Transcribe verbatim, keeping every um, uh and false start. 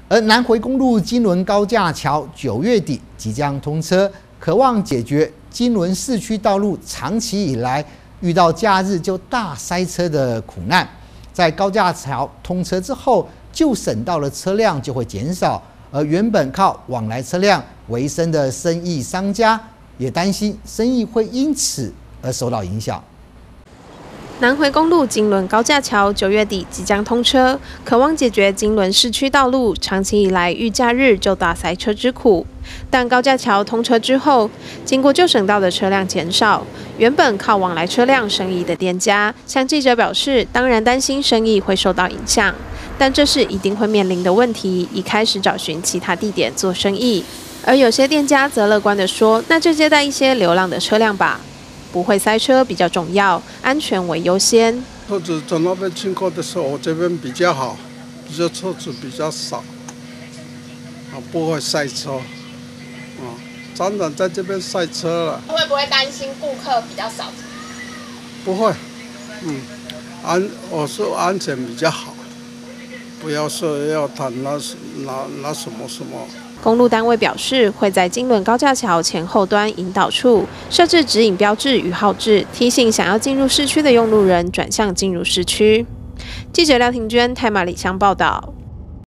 而南回公路金轮高架桥九月底即将通车，渴望解决金轮市区道路长期以来遇到假日就大塞车的苦难。在高架桥通车之后，旧省道的车辆就会减少，而原本靠往来车辆为生的生意商家也担心生意会因此而受到影响。 南回公路金轮高架桥九月底即将通车，渴望解决金轮市区道路长期以来遇假日就大塞车之苦。但高架桥通车之后，经过旧省道的车辆减少，原本靠往来车辆生意的店家向记者表示，当然担心生意会受到影响，但这是一定会面临的问题，已开始找寻其他地点做生意。而有些店家则乐观地说，那就接待一些流浪的车辆吧。 不会塞车比较重要，安全为优先。 车子从那边经过的时候，我这边比较好，比较车子比较少，啊，不会塞车，啊，常常在这边塞车了。 会不会担心顾客比较少？ 不会，嗯，安我说安全比较好，不要说要谈那那那什么什么。 公路单位表示，会在金轮高架桥前后端引导处设置指引标志与号志，提醒想要进入市区的用路人转向进入市区。记者廖庭娟、太马里乡报道。